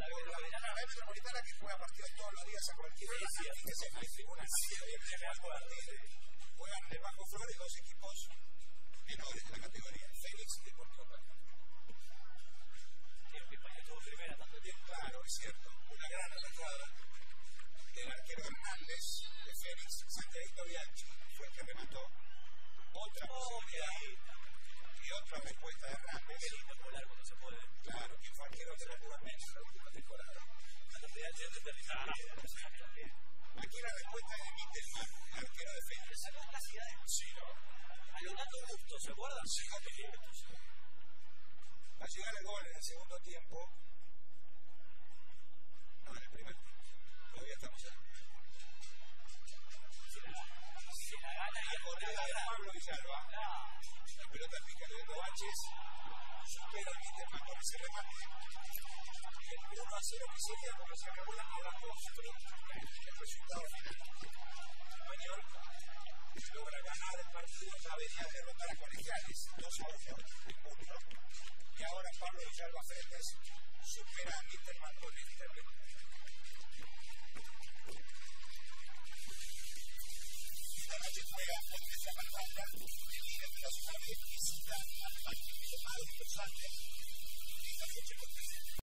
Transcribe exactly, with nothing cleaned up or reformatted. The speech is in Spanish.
La Metropolitana que juega partidos todos los días a cualquier hora y que se hay tribunas juegan de Bajo Flores dos equipos menores de la categoría, Félix y Deportivo Palermo. El Pipaña tuvo primera tanto tiempo. Claro, es cierto. Una gran arrancada del arquero Hernández de Félix, Santiago Bianchi, fue el que remató. Otra posibilidad y otra respuesta de Hernández. Qué lindo volar cuando se puede. Claro, que fue arquero de la Juventus en la última temporada. Aquí la respuesta es de Mittelman, el arquero de Félix. Esa no es la ciudad de... Sí, ¿no? A lo tanto gusto, ¿se acuerdan? Sí, qué lindo. Va a llegar el gol en el segundo tiempo. No, en el primer tiempo. Todavía estamos en el primer tiempo. Si la, si la gana y la corrida de Pablo Villalba. La pelota pica de Baches. Supera el Mittelman con ese remate. El uno a cero que sería como se recuerda con la Postro. El resultado final. Español logra ganar el partido, ya venía a derrotar a Colegiales dos a uno en junio. Y ahora Pablo Villalba Fernández supera a Mittelman con este remate. Esta noche juega Fuentes Zapalbanda, el líder de la ciudad de visita al Parque de Madrid Los Andes. Esta noche con